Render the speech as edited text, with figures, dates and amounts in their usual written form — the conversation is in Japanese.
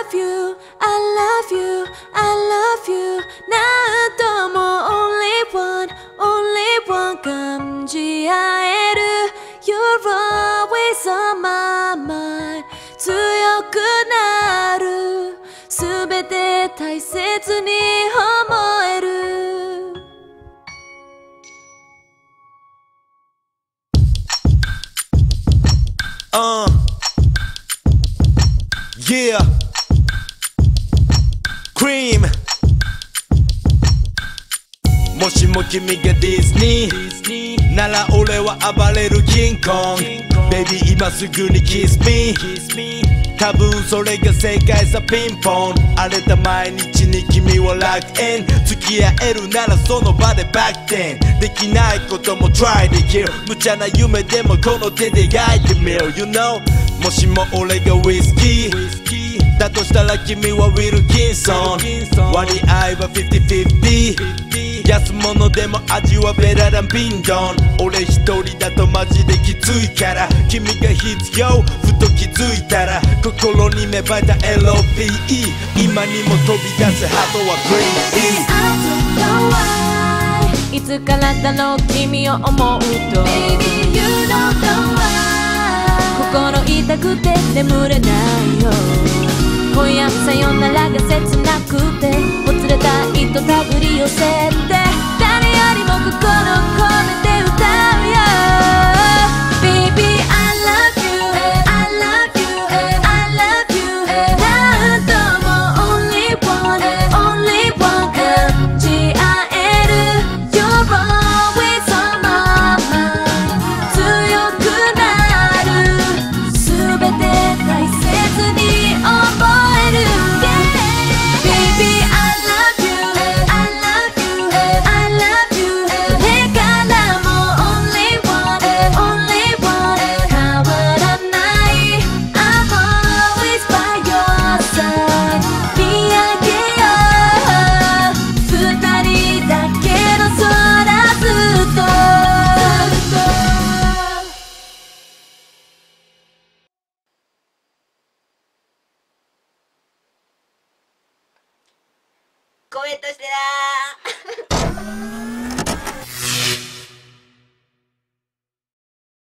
love you, I love you, I love you 何度も only one 感じ合える You're always on my mind 強くなるすべて大切に思える Yeah Cream もしも君がディズニーなら俺は暴れるキングコング Baby 今すぐに Kiss me 多分それが正解さピンポン荒れた毎日に君は楽園付き合えるならその場でバック転できないことも try できる無茶な夢でもこの手で描いてみる You know もしも俺がウイスキーだとしたら君はウィルキンソン割合は50-50安物でも味はベラランビンドン俺一人だとマジできついから君が必要ふと気づいたら心に芽生えた LOVE 今にも飛び出すハートは I don't know why いつからだろう君を思うと Baby you don't know why 心痛くて眠れないよ今夜さよならが切なくてもつれた糸手繰り寄せて誰よりも心込めて歌うよ Baby I love you I love you I love you 何度も only one 感じ合える You're always on my mind 強くなるすべて大切に思える Baby I love you I love you I love you これからも only one 変わらない I'm always by your side 見上げよう二人だけの空ずっとコメントしてな